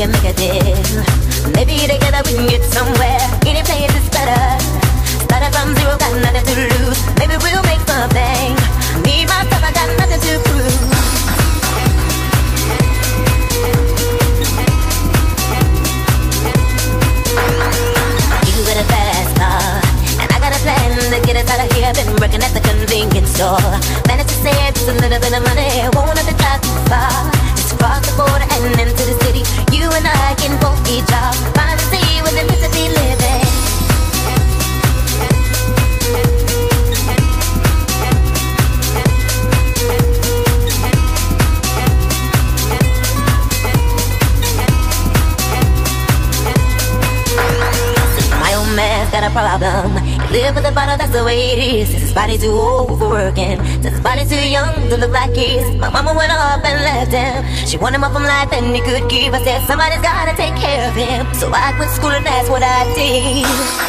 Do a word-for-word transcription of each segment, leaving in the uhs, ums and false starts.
can make a deal. Maybe together we can get somewhere. Any place is better. Started from zero, got nothing to lose. Maybe we'll make something. Me, myself, I got nothing to prove. You got a fast car, and I got a plan to get us out of here. Been working at the convenience store. Managed to save just a little bit of money. Won't have to drive too far. Just cross the border and into the city. You and I can both be jobs. Finally see what it means to be living. Got a problem. You live with a bottle, that's the way it is. Since his body too old for working, since his body too young to look like his. My mama went off and left him. She wanted him up from life and he could give. I said somebody's gotta take care of him. So I quit school and that's what I did.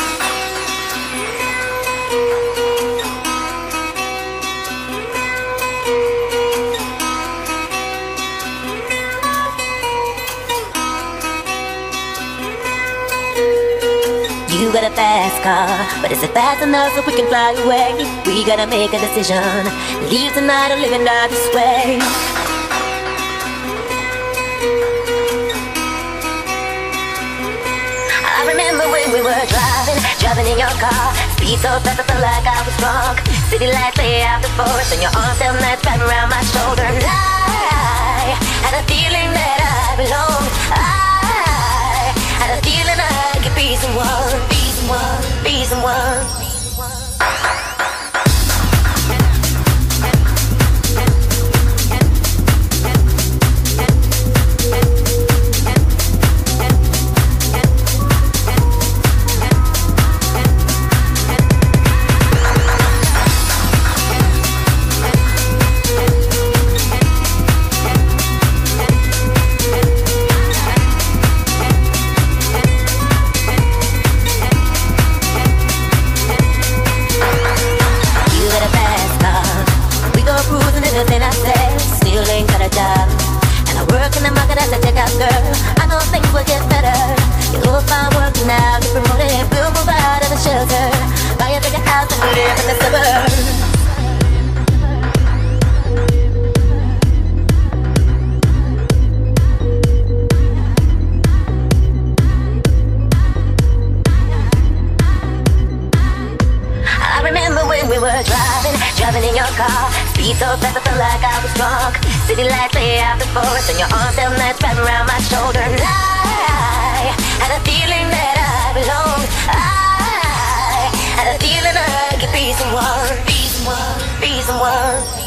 You got a fast car, but is it fast enough so we can fly away? We gotta make a decision. Leave tonight or live and die this way. I remember when we were driving, driving in your car. Speed so fast I felt like I was drunk. City lights lay out before us and your arms felt nice wrapped around my shoulder. And I had a feeling that I belonged. I had a feeling I could be someone, be someone, be someone. Everything I said, still ain't got a job. And I work in the market as a checkout girl. I know things will get better. You'll find work now, get promoted. We'll move out of the shelter. Buy a bigger house and live in the suburbs. I remember when we were driving, driving in your car. Speed so fast I felt like I was drunk. City lights lay out before us and your arms felt nice wrapped around my shoulder. And I had a feeling that I belonged. I had a feeling I could be someone, be someone, be someone.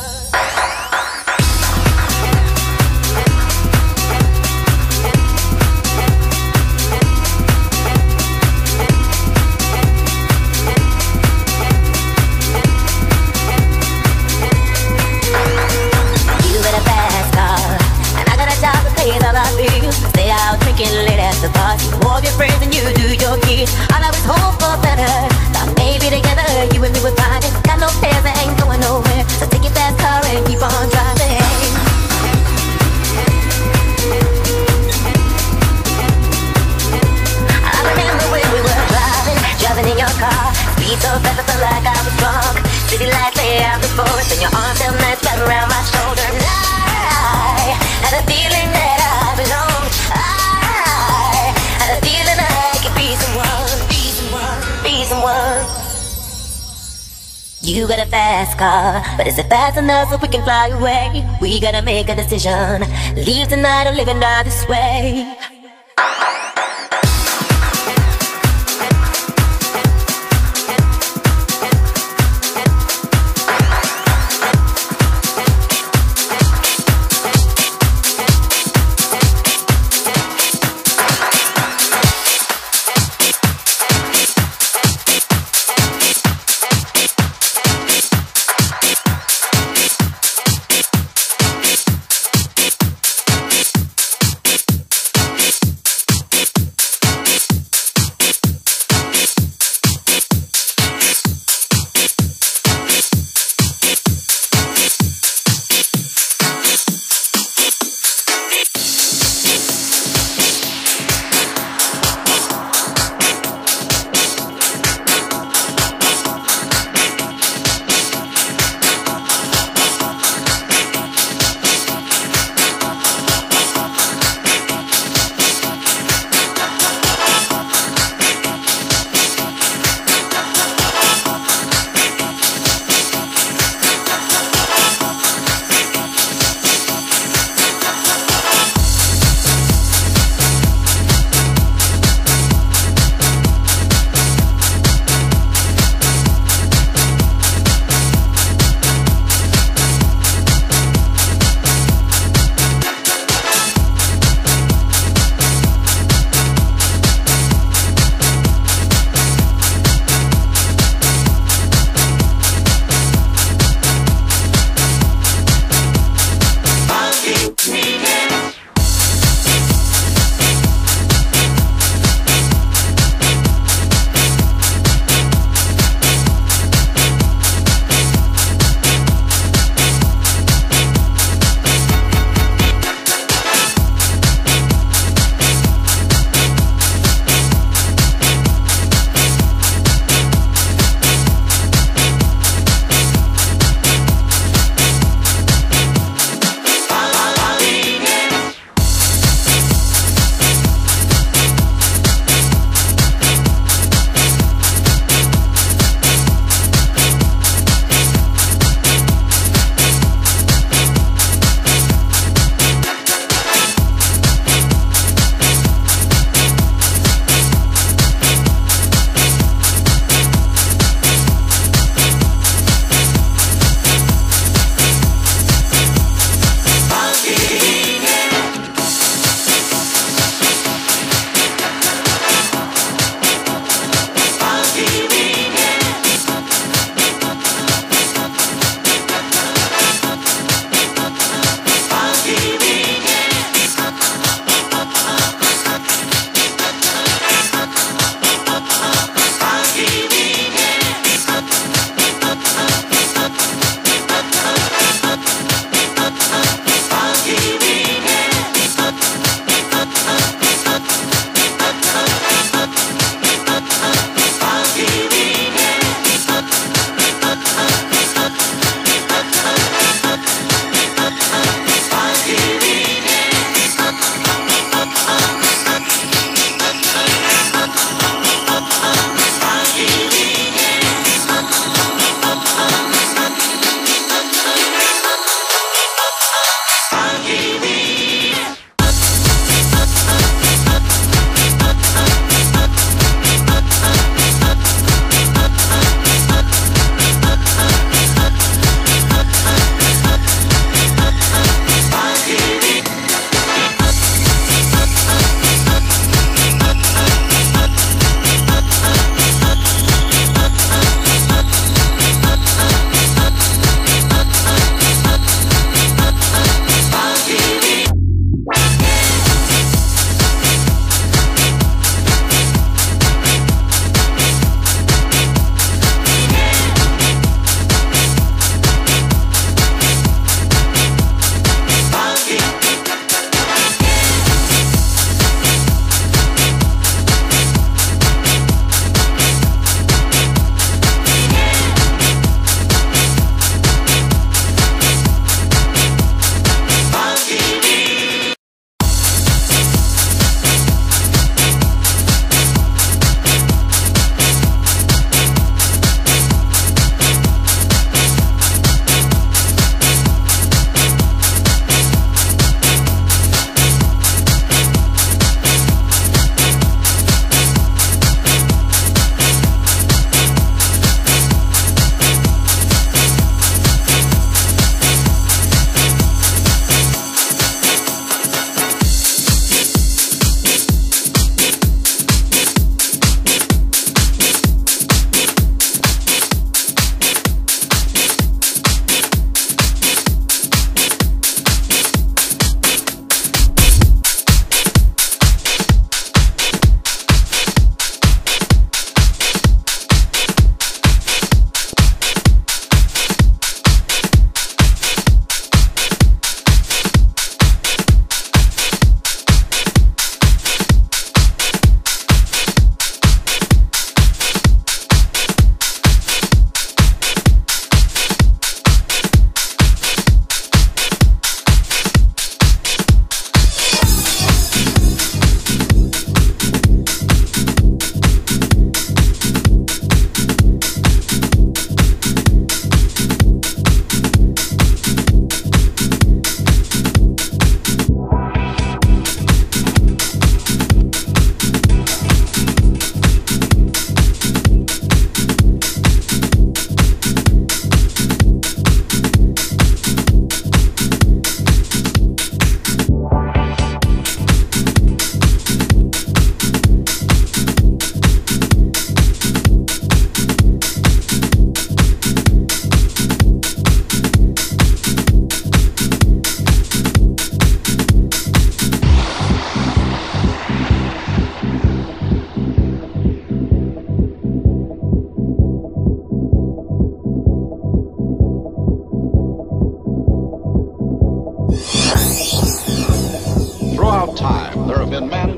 All I feel, stay out drinking late at the bar. You walk your friends and you do your kids. All I was hope for better. Thought maybe together you and me would find it. Got no plans, I ain't going nowhere. So take your fast car and keep on driving. I remember when we were driving, driving in your car. Speed so fast I felt like I was drunk. City lights lay out before us and your arms felt nice wrapped around my shoulder. And I had a feeling that I belonged. I had a feeling I could be someone, be someone, be someone. You got a fast car, but is it fast enough so we can fly away? We gotta make a decision. Leave tonight or live and die this way.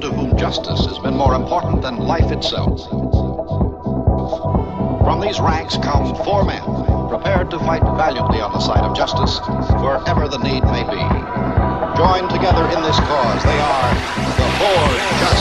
to whom justice has been more important than life itself. From these ranks come four men, prepared to fight valiantly on the side of justice, wherever the need may be. Joined together in this cause, they are the Four Justices.